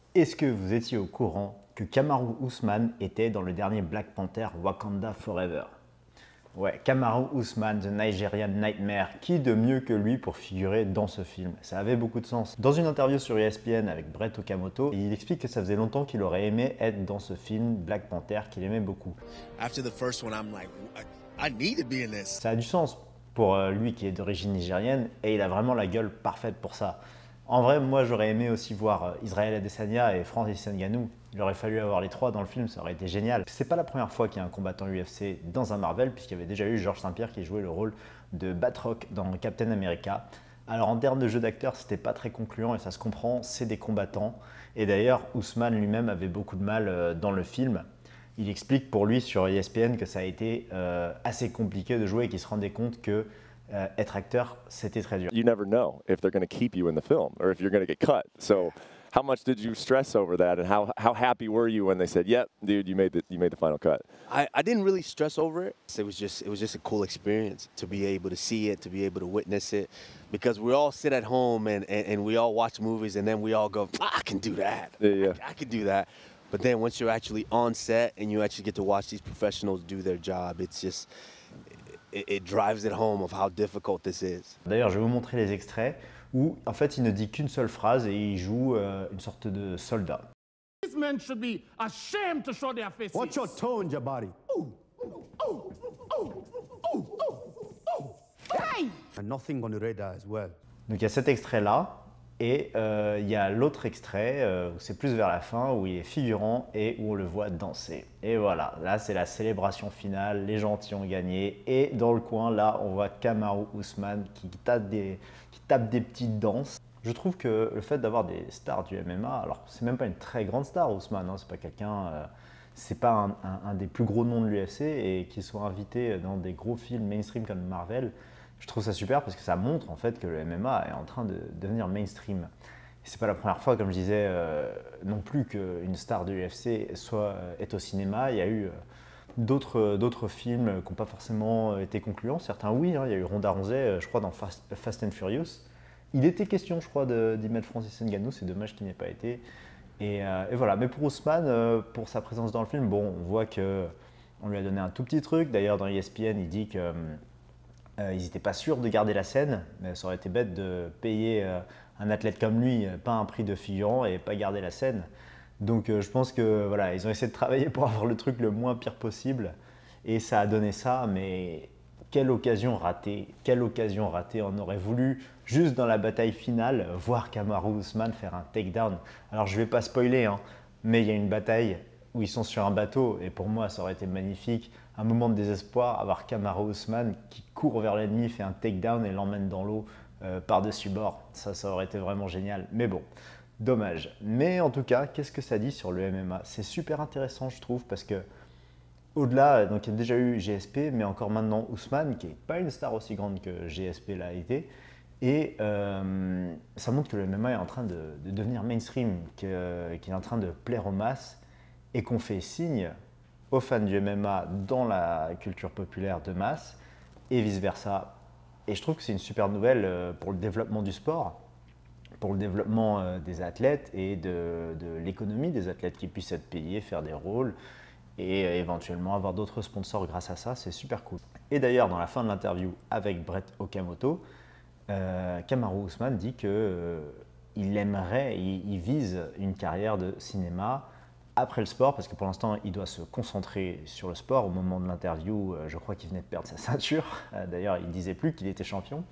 Est-ce que vous étiez au courant que Kamaru Usman était dans le dernier Black Panther Wakanda Forever? Ouais, Kamaru Usman, The Nigerian Nightmare, qui de mieux que lui pour figurer dans ce film? Ça avait beaucoup de sens. Dans une interview sur ESPN avec Brett Okamoto, il explique que ça faisait longtemps qu'il aurait aimé être dans ce film Black Panther qu'il aimait beaucoup. After the first one, I'm like, I need to be in this. Ça a du sens pour lui qui est d'origine nigérienne et il a vraiment la gueule parfaite pour ça. En vrai, moi j'aurais aimé aussi voir Israël Adesanya et Francis Ngannou. Il aurait fallu avoir les trois dans le film, ça aurait été génial. C'est pas la première fois qu'il y a un combattant UFC dans un Marvel, puisqu'il y avait déjà eu Georges Saint-Pierre qui jouait le rôle de Batroc dans Captain America. Alors en termes de jeu d'acteur, c'était pas très concluant et ça se comprend, c'est des combattants. Et d'ailleurs, Ousmane lui-même avait beaucoup de mal dans le film. Il explique pour lui sur ESPN que ça a été assez compliqué de jouer et qu'il se rendait compte que être acteur, c'était très dur. You never know if they're going to keep you in the film or if you're going to get cut. So, how much did you stress over that, and how happy were you when they said, "Yep, dude, you made the final cut"? I didn't really stress over it. It was just a cool experience to be able to see it, to be able to witness it, because we all sit at home and we all watch movies and then we all go, I can do that. Yeah. I can do that. But then once you're actually on set and you actually get to watch these professionals do their job, it's just it drives it home of how difficult this is. D'ailleurs, je vais vous montrer les extraits où, en fait, il ne dit qu'une seule phrase et il joue une sorte de soldat. These men should be ashamed to show their faces. Watch your tone, Jabari. Hey! And nothing on the radar as well. Donc il y a cet extrait-là, et il y a l'autre extrait, où c'est plus vers la fin, où il est figurant et où on le voit danser. Et voilà, là c'est la célébration finale, les gentils ont gagné, et dans le coin, là, on voit Kamaru Usman qui tape des petites danses. Je trouve que le fait d'avoir des stars du MMA, alors c'est même pas une très grande star Usman, hein, c'est pas quelqu'un, c'est pas un des plus gros noms de l'UFC, et qu'il soit invité dans des gros films mainstream comme Marvel, je trouve ça super parce que ça montre en fait que le MMA est en train de devenir mainstream. Et c'est pas la première fois, comme je disais, non plus qu'une star de l'UFC est au cinéma. Il y a eu d'autres films qui n'ont pas forcément été concluants. Certains oui, hein, il y a eu Ronda Rousey, je crois dans Fast and Furious. Il était question, je crois, d'y mettre Francis Ngannou, c'est dommage qu'il n'y ait pas été. Et voilà, mais pour Ousmane, pour sa présence dans le film, bon, on voit qu'on lui a donné un tout petit truc. D'ailleurs, dans ESPN, il dit que ils n'étaient pas sûrs de garder la scène, mais ça aurait été bête de payer un athlète comme lui, pas un prix de figurant et pas garder la scène. Donc je pense que voilà, ils ont essayé de travailler pour avoir le truc le moins pire possible et ça a donné ça, mais quelle occasion ratée, quelle occasion ratée. On aurait voulu, juste dans la bataille finale, voir Kamaru Usman faire un takedown. Alors je ne vais pas spoiler, hein, mais il y a une bataille où ils sont sur un bateau, et pour moi ça aurait été magnifique, un moment de désespoir, avoir Kamaru Usman qui court vers l'ennemi, fait un takedown et l'emmène dans l'eau par-dessus bord. Ça aurait été vraiment génial, mais bon, dommage. Mais en tout cas, qu'est-ce que ça dit sur le MMA? C'est super intéressant, je trouve, parce que au-delà, donc il y a déjà eu GSP, mais encore maintenant Usman, qui n'est pas une star aussi grande que GSP l'a été, et ça montre que le MMA est en train de devenir mainstream, qu'il est en train de plaire aux masses, et qu'on fait signe aux fans du MMA dans la culture populaire de masse, et vice-versa. Et je trouve que c'est une super nouvelle pour le développement du sport, pour le développement des athlètes et de l'économie des athlètes qui puissent être payés, faire des rôles, et éventuellement avoir d'autres sponsors grâce à ça, c'est super cool. Et d'ailleurs, dans la fin de l'interview avec Brett Okamoto, Kamaru Usman dit qu'il aimerait, il vise une carrière de cinéma après le sport, parce que pour l'instant, il doit se concentrer sur le sport. Au moment de l'interview, je crois qu'il venait de perdre sa ceinture. D'ailleurs, il ne disait plus qu'il était champion.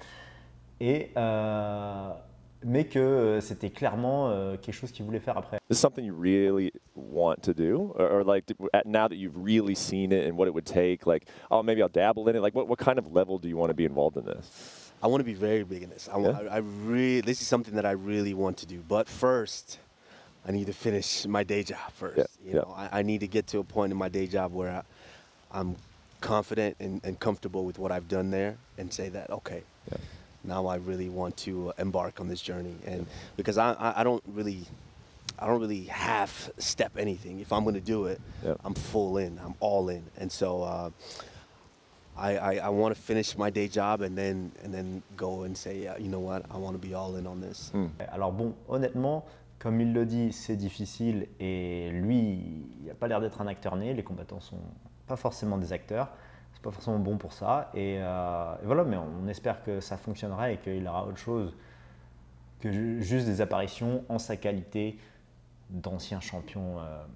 Mais que c'était clairement quelque chose qu'il voulait faire après. Is this something you really want to do, or like now that you've really seen it and what it would take, like, oh, maybe I'll dabble in it. Like, what kind of level do you want to be involved in this? I want to be very big in this. This is something that I really want to do. But first, I need to finish my day job first. Yeah, you know, I need to get to a point in my day job where I'm confident and comfortable with what I've done there, and say that, okay, now I really want to embark on this journey. And because I don't really half step anything. If I'm going to do it, I'm full in. I'm all in. And so I want to finish my day job and then go and say, yeah, you know what, I want to be all in on this. Alors bon, honnêtement, Comme il le dit, c'est difficile et lui, il n'a pas l'air d'être un acteur né. Les combattants sont pas forcément des acteurs. C'est pas forcément bon pour ça. Et voilà, mais on espère que ça fonctionnera et qu'il aura autre chose que juste des apparitions en sa qualité d'ancien champion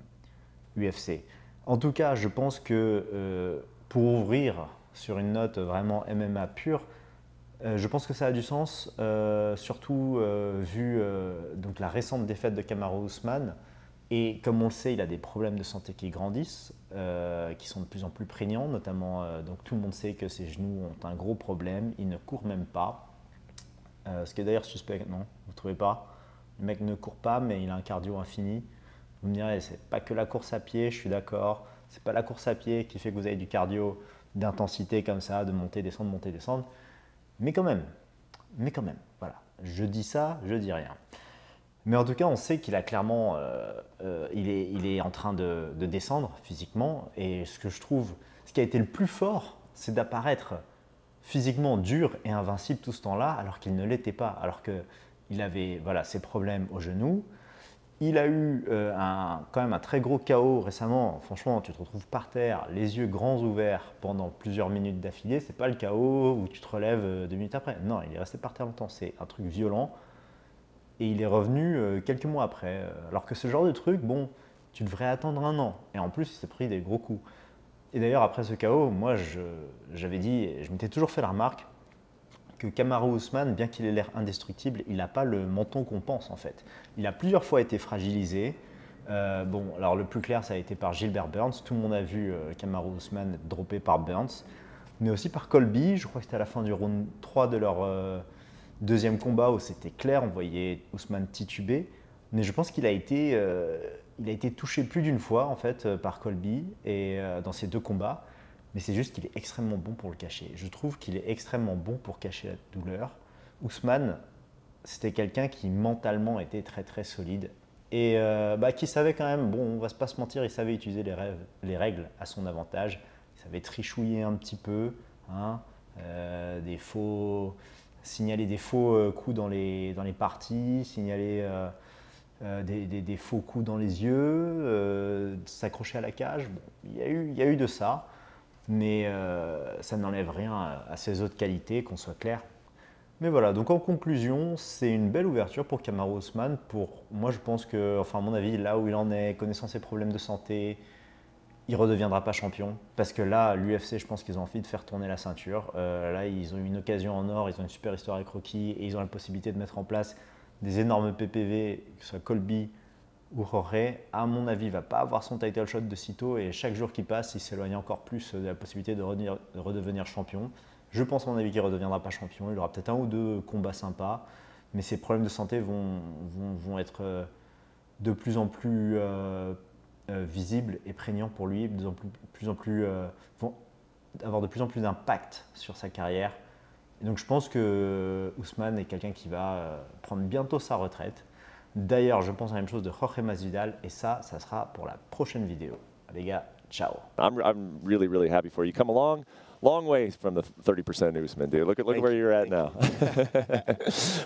UFC. En tout cas, je pense que pour ouvrir sur une note vraiment MMA pure, je pense que ça a du sens, surtout vu donc la récente défaite de Kamaru Usman. Et comme on le sait, il a des problèmes de santé qui grandissent, qui sont de plus en plus prégnants, notamment, donc tout le monde sait que ses genoux ont un gros problème, il ne court même pas. Ce qui est d'ailleurs suspect, non? Vous ne trouvez pas? Le mec ne court pas, mais il a un cardio infini. Vous me direz, c'est pas que la course à pied, je suis d'accord. C'est pas la course à pied qui fait que vous avez du cardio d'intensité comme ça, de monter, descendre. Mais quand même, voilà. Je dis ça, je dis rien. Mais en tout cas, on sait qu'il a clairement, il est en train de descendre physiquement. Et ce que je trouve, ce qui a été le plus fort, c'est d'apparaître physiquement dur et invincible tout ce temps-là, alors qu'il ne l'était pas. Alors qu'il avait voilà, ses problèmes au genou. Il a eu quand même un très gros KO récemment. Franchement, tu te retrouves par terre, les yeux grands ouverts pendant plusieurs minutes d'affilée. C'est pas le KO où tu te relèves 2 minutes après. Non, il est resté par terre longtemps. C'est un truc violent. Et il est revenu quelques mois après. Alors que ce genre de truc, bon, tu devrais attendre 1 an. Et en plus, il s'est pris des gros coups. Et d'ailleurs, après ce KO, moi, j'avais dit, je m'étais toujours fait la remarque, que Kamaru Usman, bien qu'il ait l'air indestructible, il n'a pas le menton qu'on pense en fait. Il a plusieurs fois été fragilisé. Bon, alors le plus clair, ça a été par Gilbert Burns. Tout le monde a vu Kamaru Usman droppé par Burns, mais aussi par Colby. Je crois que c'était à la fin du round 3 de leur deuxième combat où c'était clair, on voyait Usman tituber. Mais je pense qu'il a été touché plus d'une fois en fait par Colby et dans ces 2 combats. Mais c'est juste qu'il est extrêmement bon pour le cacher. Je trouve qu'il est extrêmement bon pour cacher la douleur. Usman, c'était quelqu'un qui mentalement était très très solide et qui savait quand même, bon, on va pas se mentir, il savait utiliser les règles à son avantage. Il savait trichouiller un petit peu, hein, signaler des faux coups dans les parties, signaler des faux coups dans les yeux, s'accrocher à la cage. Bon, il y a eu de ça. Mais ça n'enlève rien à ses autres qualités, qu'on soit clair. Mais voilà, donc en conclusion, c'est une belle ouverture pour Kamaru Usman. Moi, je pense que, enfin à mon avis, là où il en est, connaissant ses problèmes de santé, il ne redeviendra pas champion. Parce que là, l'UFC, je pense qu'ils ont envie de faire tourner la ceinture. Là, ils ont une occasion en or, ils ont une super histoire avec Rocky et ils ont la possibilité de mettre en place des énormes PPV, que ce soit Colby ou Jorge, à mon avis, ne va pas avoir son title shot de sitôt et chaque jour qui passe, il s'éloigne encore plus de la possibilité de redevenir champion. Je pense à mon avis qu'il ne redeviendra pas champion, il aura peut-être 1 ou 2 combats sympas, mais ses problèmes de santé vont être de plus en plus visibles et prégnants pour lui, vont avoir de plus en plus d'impact sur sa carrière. Et donc je pense que Usman est quelqu'un qui va prendre bientôt sa retraite. D'ailleurs, je pense à la même chose de Jorge Masvidal et ça sera pour la prochaine vidéo. Les gars, ciao. I'm really, really happy for you. You come a long way from the 30% Usman, dude. Look at where you're at now.